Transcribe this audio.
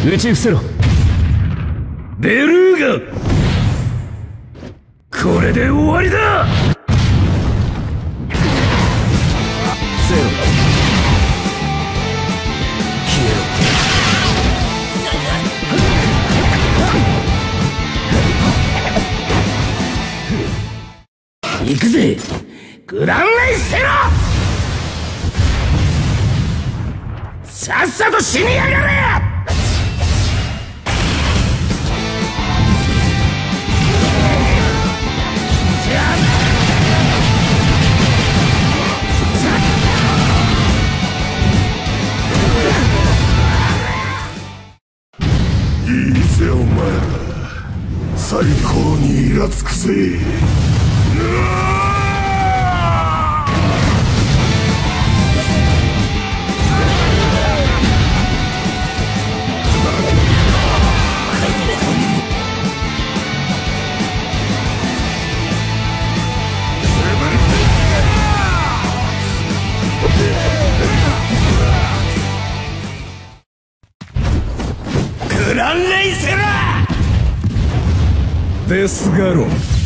打ち伏せろ。ベルーガ、これで終わりだ。ゼロ、消えろ。行くぜ、グランレイセロ。さっさと死にやがれ。 いいぜお前ら、最高にイラつくぜ。 グランレイセラー、 デスガロン。